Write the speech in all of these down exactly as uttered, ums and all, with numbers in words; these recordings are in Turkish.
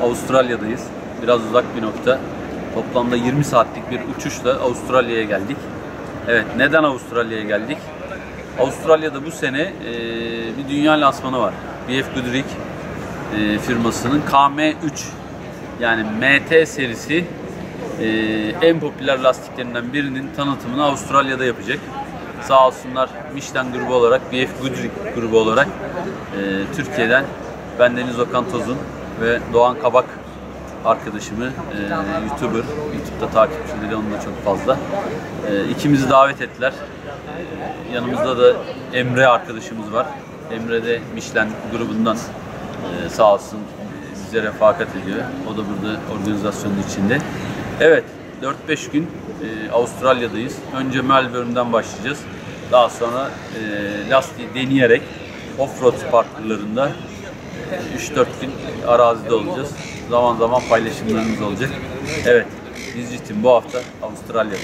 Avustralya'dayız. Biraz uzak bir nokta. Toplamda yirmi saatlik bir uçuşla Avustralya'ya geldik. Evet, neden Avustralya'ya geldik? Avustralya'da bu sene e, bir dünya lansmanı var. B F Goodrich e, firmasının K M üç yani M T serisi e, en popüler lastiklerinden birinin tanıtımını Avustralya'da yapacak. Sağ olsunlar Michelin grubu olarak, B F Goodrich grubu olarak e, Türkiye'den ben Deniz Okan Tozun ve Doğan Kabak arkadaşımı, e, YouTuber, YouTube'da takipçileri onun da çok fazla. E, ikimizi davet ettiler. E, yanımızda da Emre arkadaşımız var. Emre de Michelin grubundan e, sağ olsun e, bize refakat ediyor. O da burada organizasyonun içinde. Evet, dört beş gün e, Avustralya'dayız. Önce Melbourne'den başlayacağız. Daha sonra e, lastiği deneyerek off-road parkurlarında üç dört gün arazide olacağız. Zaman zaman paylaşımlarımız olacak. Evet, İzcitim bu hafta Avustralya'da.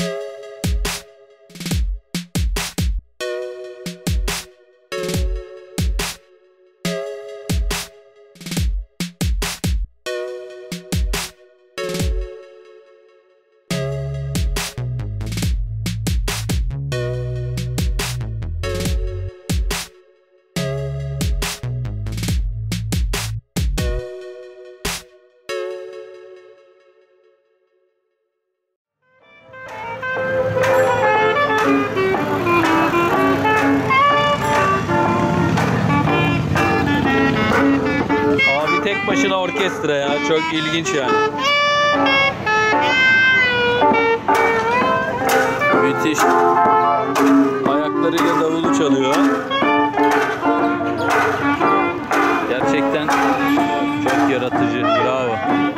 Tek başına orkestra ya, çok ilginç yani. Müthiş. Ayaklarıyla davulu çalıyor. Gerçekten çok yaratıcı, bravo.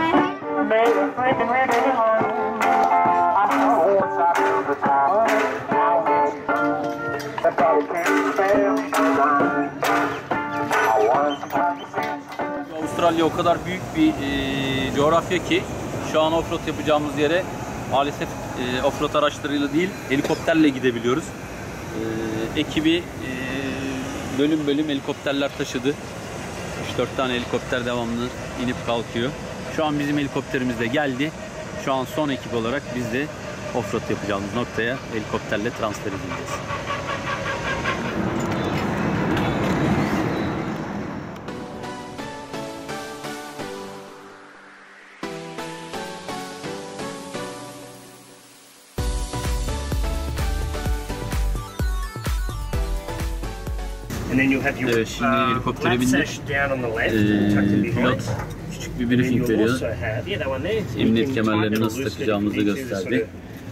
Avustralya o kadar büyük bir e, coğrafya ki şu an offroad yapacağımız yere maalesef e, offroad araçlarıyla değil helikopterle gidebiliyoruz. E, ekibi e, bölüm bölüm helikopterler taşıdı. üç dört tane helikopter devamlı inip kalkıyor. Şu an bizim helikopterimiz de geldi. Şu an son ekip olarak biz de offroad yapacağımız noktaya helikopterle transfer edileceğiz. Evet, şimdi helikoptere bindik. Ee, pilot küçük bir briefing veriyor. Emniyet kemerlerini nasıl takacağımızı gösterdi.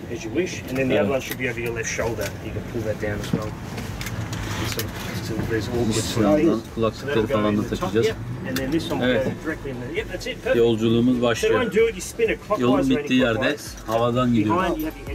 Evet. Kulaklıkları falan da takacağız. Evet. Yolculuğumuz başlıyor. Yolun bittiği yerde havadan gidiyoruz.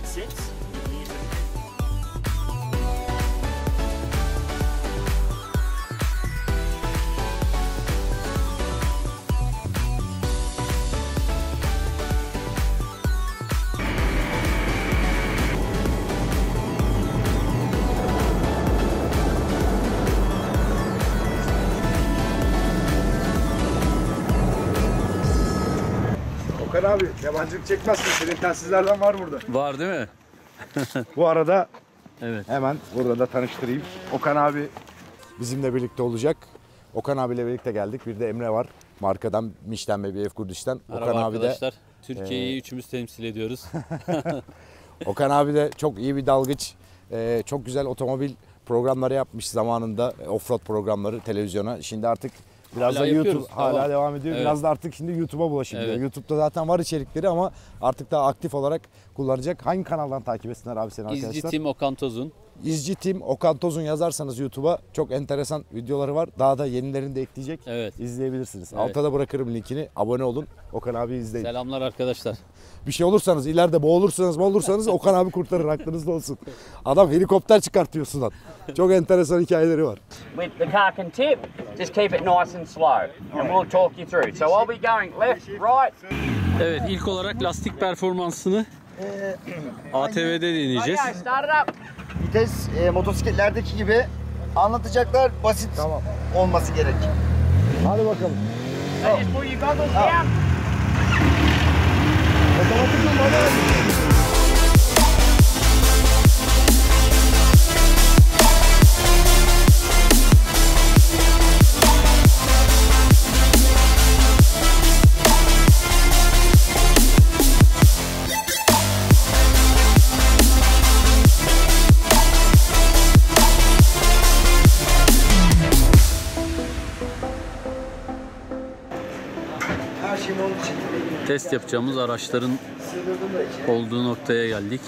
Okan abi yabancılık çekmezsin. Senin telsizlerden var burada. Var değil mi? Bu arada evet. Hemen burada da tanıştırayım. Okan abi bizimle birlikte olacak. Okan abiyle birlikte geldik. Bir de Emre var. Markadan Michelin ve B F Goodrich'ten. Merhaba Okan arkadaşlar. Abi de, Türkiye'yi e... üçümüz temsil ediyoruz. Okan abi de çok iyi bir dalgıç. E, çok güzel otomobil programları yapmış zamanında. Offroad programları televizyona. Şimdi artık biraz hala da YouTube hala tamam. devam ediyor. Evet. Biraz da artık şimdi YouTube'a bulaşıyor. Evet. YouTube'da zaten var içerikleri ama artık daha aktif olarak kullanacak. Hangi kanaldan takip etsinler abi seni arkadaşlar? İzcitim Okan Tozun. İzcitim Okan Tozun yazarsanız YouTube'a çok enteresan videoları var. Daha da yenilerini de ekleyecek. Evet. İzleyebilirsiniz. Evet. Altta da bırakırım linkini. Abone olun. Okan abi izleyin. Selamlar arkadaşlar. Bir şey olursanız, ileride boğulursanız, boğulursanız Okan abi kurtarır. Aklınızda olsun. Adam helikopter çıkartıyor sudan. Çok enteresan hikayeleri var. With the car can tip, just keep it nice and slow and we'll talk you through. So I'll be going left, right. Evet, ilk olarak lastik performansını A T V'de deneyeceğiz. Vites e, motosikletlerdeki gibi anlatacaklar, basit tamam. olması gerek. Hadi bakalım. Just pull your goggles down. Otomatik mi baba? Her şey onun için. Test yapacağımız araçların olduğu noktaya geldik.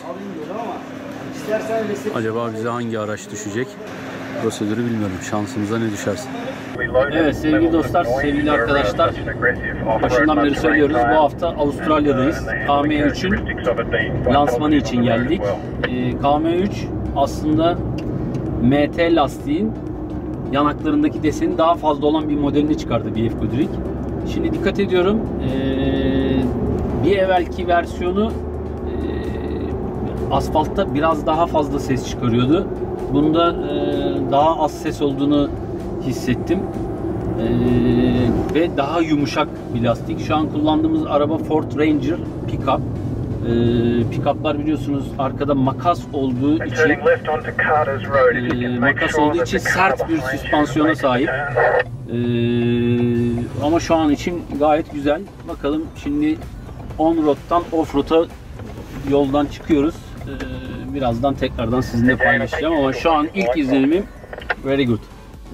Acaba bize hangi araç düşecek? Prosedürü bilmiyorum. Şansımıza ne düşerse. Evet sevgili dostlar, sevgili arkadaşlar. Başından beri söylüyoruz. Bu hafta Avustralya'dayız. K M üçün lansmanı için geldik. K M üç aslında M T lastiğin yanaklarındaki desenin daha fazla olan bir modelini çıkardı B F Goodrich. Şimdi dikkat ediyorum. Bir evvelki versiyonu asfaltta biraz daha fazla ses çıkarıyordu. Bunda daha az ses olduğunu hissettim. Ve daha yumuşak bir lastik. Şu an kullandığımız araba Ford Ranger Pickup. Pick-up'lar biliyorsunuz arkada makas olduğu için e, makas olduğu için sert bir süspansiyona sahip. E, ama şu an için gayet güzel. Bakalım şimdi on-road'dan off-road'a yoldan çıkıyoruz. E, birazdan tekrardan sizinle paylaşacağım ama şu an ilk izlenimim very good.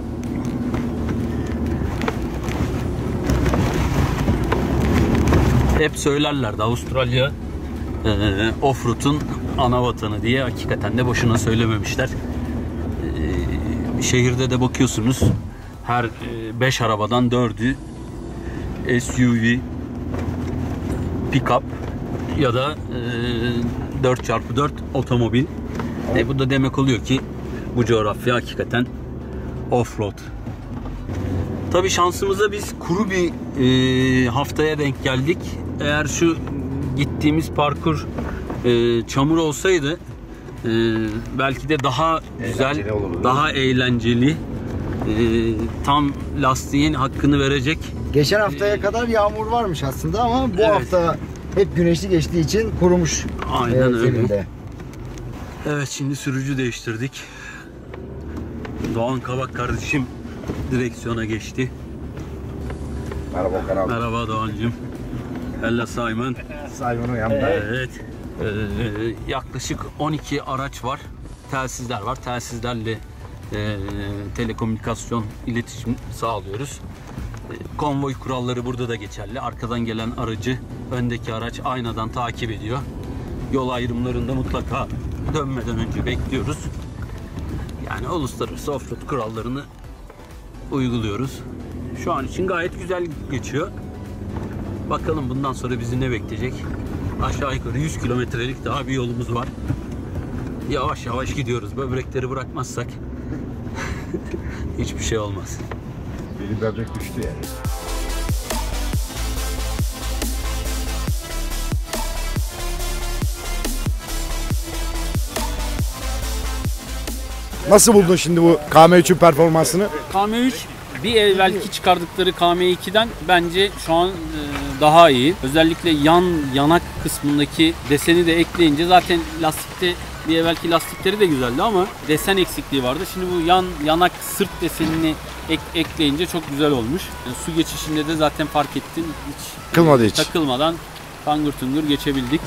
Hep söylerlerdi Avustralya e, Offroad'un ana vatanı diye, hakikaten de boşuna söylememişler. E, şehirde de bakıyorsunuz her beş arabadan dördü S U V, pick-up ya da e, dört çarpı dört otomobil. E, bu da demek oluyor ki bu coğrafya hakikaten offroad. Tabii şansımıza biz kuru bir e, haftaya denk geldik. Eğer şu gittiğimiz parkur e, çamur olsaydı e, belki de daha güzel, daha eğlenceli, e, tam lastiğin hakkını verecek. Geçen haftaya kadar yağmur varmış aslında ama bu Evet. hafta hep güneşli geçtiği için kurumuş. Aynen e, öyle. zeminde. Evet, şimdi sürücü değiştirdik. Doğan Kabak kardeşim direksiyona geçti. Merhaba Okan abi. Merhaba Doğancığım. Hello Simon. Simon'un yanında. Evet. Ee, yaklaşık on iki araç var. Telsizler var. Telsizlerle e, telekomünikasyon, iletişim sağlıyoruz. E, konvoy kuralları burada da geçerli. Arkadan gelen aracı öndeki araç aynadan takip ediyor. Yol ayrımlarında mutlaka dönmeden önce bekliyoruz. Yani uluslararası offroad kurallarını uyguluyoruz. Şu an için gayet güzel geçiyor. Bakalım bundan sonra bizi ne bekleyecek? Aşağı yukarı yüz kilometrelik daha bir yolumuz var. Yavaş yavaş gidiyoruz. Böbrekleri bırakmazsak hiçbir şey olmaz. Benim böbrek düştü yani. Nasıl buldun şimdi bu K M üçün performansını? K M üç bir evvelki çıkardıkları K M iki'den bence şu an daha iyi. Özellikle yan yanak kısmındaki deseni de ekleyince, zaten lastikte bir evvelki lastikleri de güzeldi ama desen eksikliği vardı. Şimdi bu yan yanak sırt desenini ek, ekleyince çok güzel olmuş. Yani su geçişinde de zaten fark ettin, hiç Takılmadı hiç. takılmadan tangır tungur geçebildik.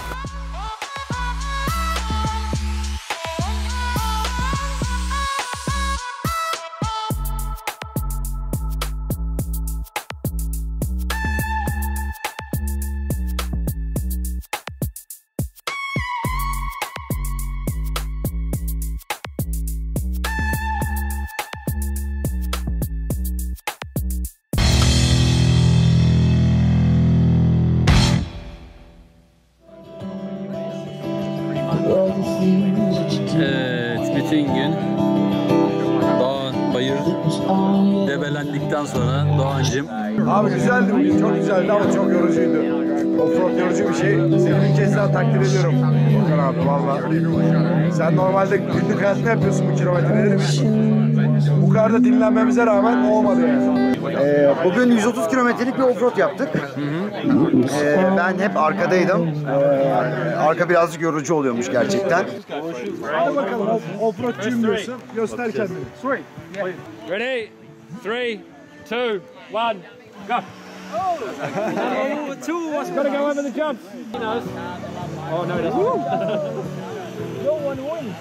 Evet, bütün gün dağ, bayır debelendikten sonra Doğancığım. Abi güzeldi bugün, çok güzeldi ama çok yorucuydu. Offroad yorucu bir şey. Seni bir kez daha takdir ediyorum Okan abi valla. Sen normalde günlük hayatında yapıyorsun bu kilometreleri. Biz bu kadar da dinlenmemize rağmen olmadı yani. Ee, bugün yüz otuz kilometrelik bir offroad yaptık. Ee, ben hep arkadaydım. Ee, arka birazcık yorucu oluyormuş gerçekten. Hadi bakalım offroadçuyum diyorsun. Göster kendini. Ready? Three, two, one, go. Oh, two. Got to go over the jump. He knows. Oh no, he doesn't. No one wins.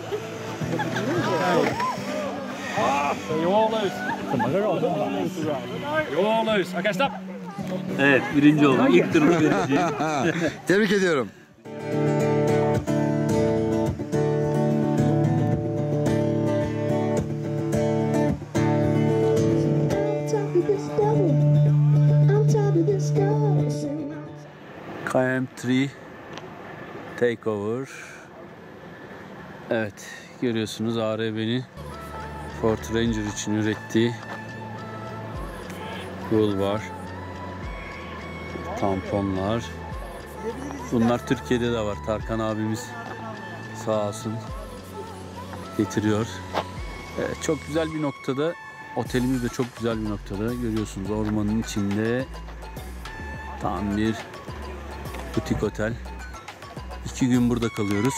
So you all lose. You all lose. Okay, stop. Evet, birinci oldu. İlk turun birinci. Tebrik ediyorum. K M üç Takeover. Evet, görüyorsunuz A R B'nin Ford Ranger için ürettiği yol var. Tamponlar. Bunlar Türkiye'de de var. Tarkan abimiz sağ olsun getiriyor. Evet, çok güzel bir noktada. Otelimiz de çok güzel bir noktada. Görüyorsunuz ormanın içinde tam bir butik otel. İki gün burada kalıyoruz.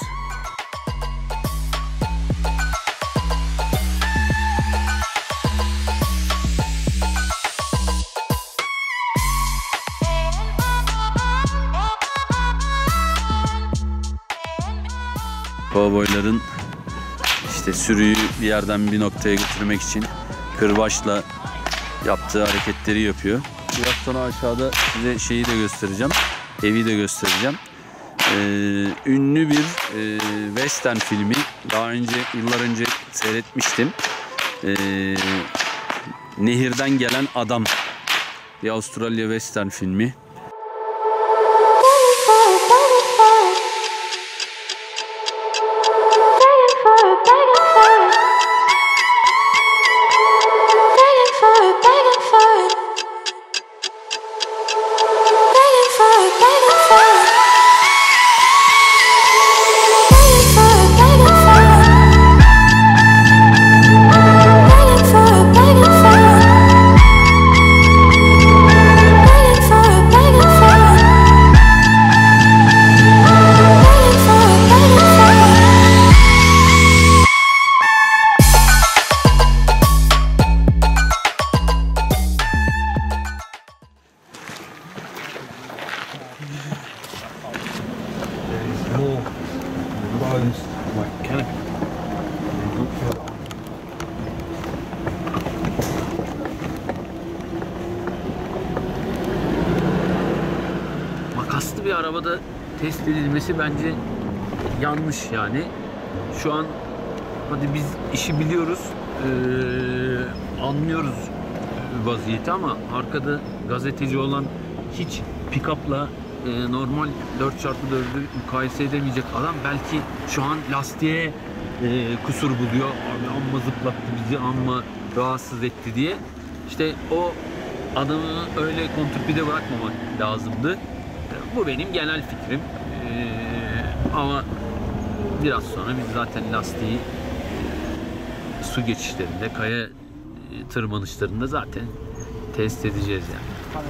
Kovboyların işte sürüyü bir yerden bir noktaya götürmek için kırbaçla yaptığı hareketleri yapıyor. Biraz sonra aşağıda size şeyi de göstereceğim. Evi de göstereceğim. Ee, ünlü bir e, western filmi. Daha önce, yıllar önce seyretmiştim. Ee, Nehirden Gelen Adam. Bir Avustralya western filmi. Makaslı bir arabada test edilmesi bence yanlış yani. Şu an hadi biz işi biliyoruz, ee, anlıyoruz vaziyeti ama arkada gazeteci olan hiç pick-up'la e, normal dört çarpı dördü mukayese edemeyecek adam belki şu an lastiğe e, kusur buluyor. Abi amma zıplattı bizi, amma rahatsız etti diye. İşte o adamı öyle kontrpide bırakmamak lazımdı. Bu benim genel fikrim. Ee, ama biraz sonra biz zaten lastiği e, su geçişlerinde, kaya e, tırmanışlarında zaten test edeceğiz yani.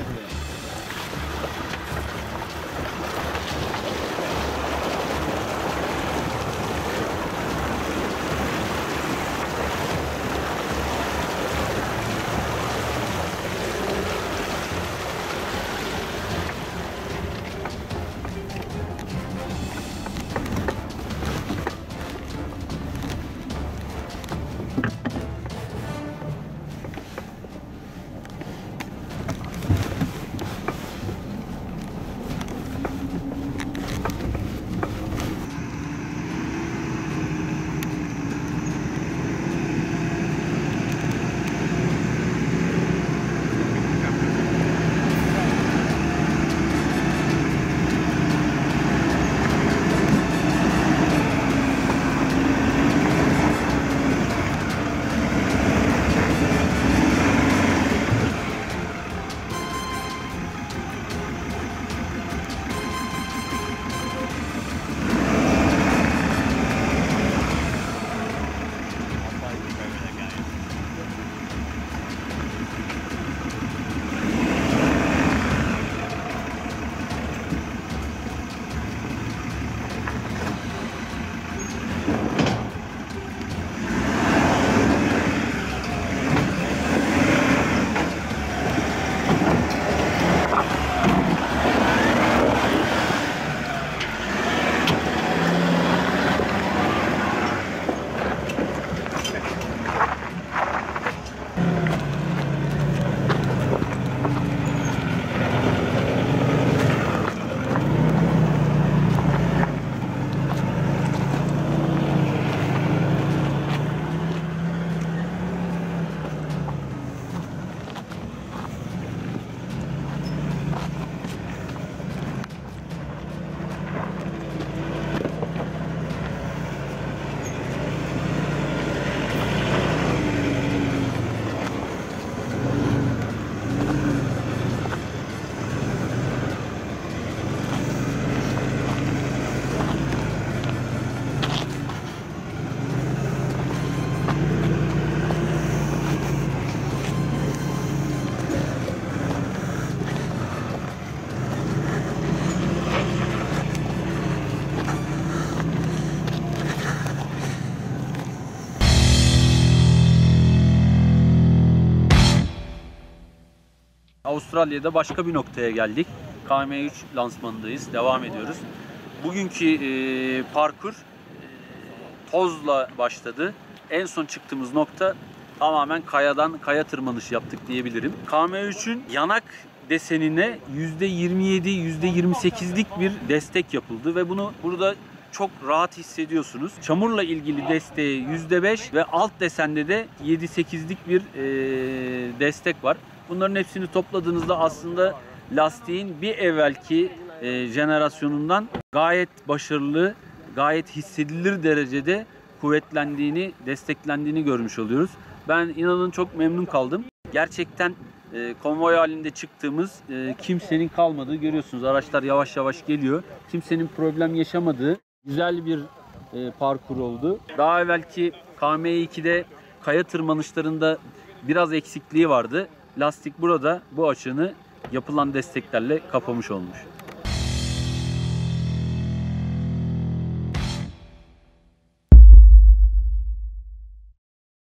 Avustralya'da başka bir noktaya geldik. K M üç lansmanındayız. Devam ediyoruz. Bugünkü e, parkur e, tozla başladı. En son çıktığımız nokta tamamen kayadan kaya tırmanışı yaptık diyebilirim. K M üçün yanak desenine yüzde yirmi yedi yüzde yirmi sekizlik bir destek yapıldı ve bunu burada çok rahat hissediyorsunuz. Çamurla ilgili desteği yüzde beş ve alt desende de yedi sekizlik bir e, destek var. Bunların hepsini topladığınızda aslında lastiğin bir evvelki e, jenerasyonundan gayet başarılı, gayet hissedilir derecede kuvvetlendiğini, desteklendiğini görmüş oluyoruz. Ben inanın çok memnun kaldım. Gerçekten e, konvoy halinde çıktığımız e, kimsenin kalmadığı görüyorsunuz. Araçlar yavaş yavaş geliyor. Kimsenin problem yaşamadığı güzel bir e, parkur oldu. Daha evvelki K M iki'de kaya tırmanışlarında biraz eksikliği vardı. Lastik burada bu açığını yapılan desteklerle kapamış olmuş.